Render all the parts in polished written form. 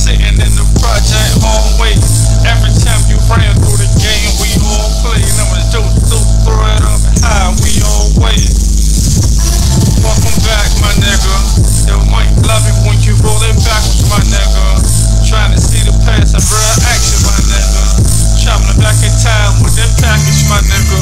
sitting in the project hallway. Every time you ran through the game, we all played. Now it's dope, throw it up high, we all wait. Welcome back, my nigga. They might love it when you roll it backwards, my nigga. Trying to see the past and real action, my nigga. Traveling back in time with that package, my nigga.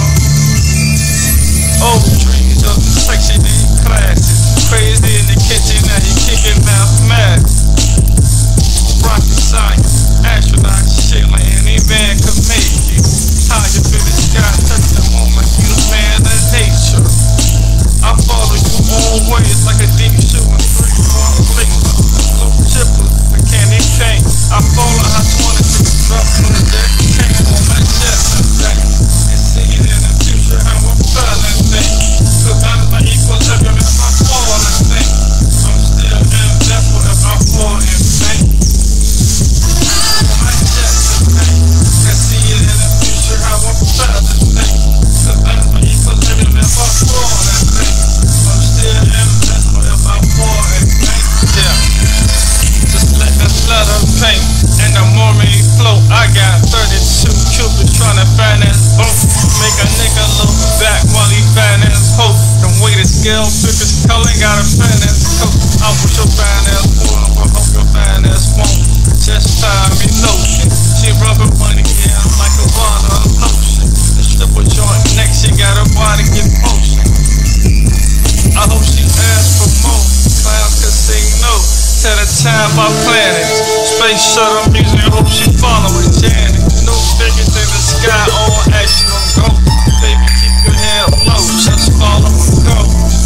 Old dreams of the section in classes. Crazy in the kitchen, now you kicking mathematics. Rocket science, astronaut shit like any man could make it. How you feel the sky, touch the moment, you the man of nature. I follow you always like a deep shooting 3-1 flinger. So chipper, a candy cane. I follow how 26 drop from the deck came on my chest and back. And see it in the future how I'm feeling things. Cause I'm my equilibrium if I fall and think. I'm still invisible if I fall and think. On my chest and back. And see it in the future how I'm feeling things. Cause I'm my equilibrium if I fall and think. I'm still invisible if I fall and think. Yeah. Just let the letter paint. And the moment he float, I got 32 cupids trying to find his boat. Make a nigga look back while he find his hope. The way the scale pick his color, gotta find his coat. I wish your fine ass would, I hope your fine ass won't. Just time me notion. She rubbing money, yeah, like a water lotion. The strip with joint neck, she got her body get potion. I hope she asks for more. Clown casino. At a time by planets. Space shuttle music, I hope she following Janet. No bigger than the sky, all action on go. Baby, keep your head low, just follow and go.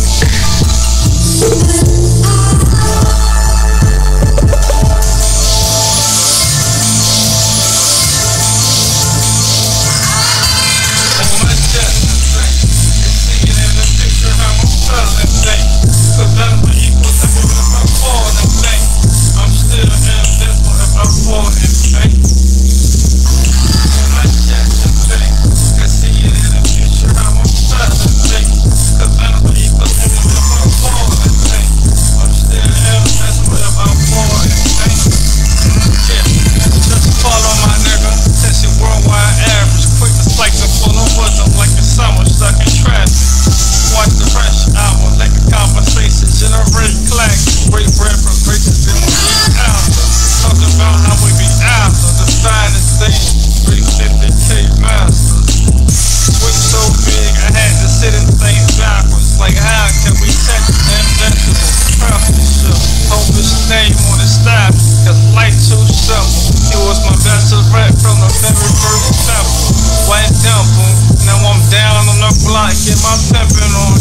On my chest and thing, you see it in the picture how I'm feeling thing. Cause I'm the equal to me if I fall and think. I'm still invisible if I fall and think. On my chest and thing, you see it in the future how I'm feeling thing. Cause I'm the equal to me if I fall and think. I'm still invisible if I fall and think. Yeah, just follow my nigga. Since your worldwide average, quickness like the full of wisdom, like the summer stuck in traffic. Watch the fresh hour, like a conversation, generate clack. Break bread from graces, then we eat after. Talk about how we be after the finest thing. 350K masters. Swing so big, I had to sit and think backwards. Like how can we check invincible? Craftsmanship, hope his name on his staff. Cause life too simple. He was my best friend from the very first temple. White temple, now I'm down on the block, get my pimpin' on.